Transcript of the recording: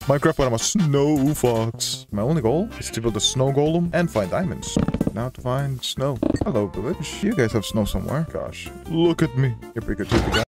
Minecraft, but I'm a snow fox. My only goal is to build a snow golem and find diamonds. Now to find snow. Hello, village. You guys have snow somewhere. Gosh, look at me. You're pretty good too, guys.